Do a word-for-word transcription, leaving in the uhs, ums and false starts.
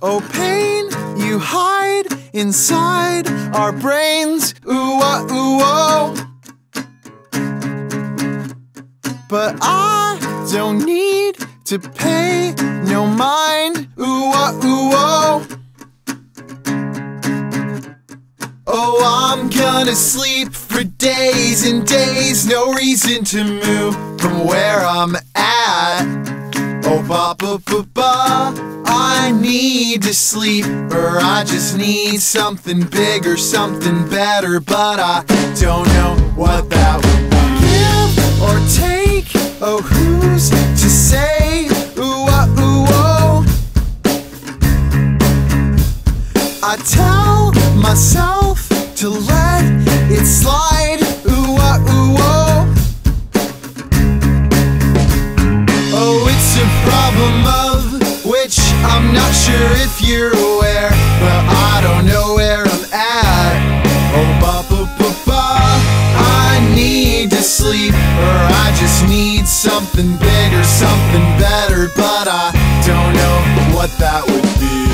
Oh, pain you hide inside our brains. Ooh-ah, ooh-oh. But I don't need to pay no mind. Ooh-ah, ooh-oh. Oh, I'm gonna sleep for days and days. No reason to move from where I'm at. Oh, ba-ba-ba-ba, I need to sleep, or I just need something bigger, something better, but I don't know what that would be. Give or take, oh, who's to say? Ooh-ah, ooh-oh. I tell myself to let it slide. Ooh-ah, ooh-oh. Oh, it's a problem of which I'm not sure if you're aware, but I don't know where I'm at. Oh, ba-ba-ba-ba, I need to sleep, or I just need something bigger, something better, but I don't know what that would be.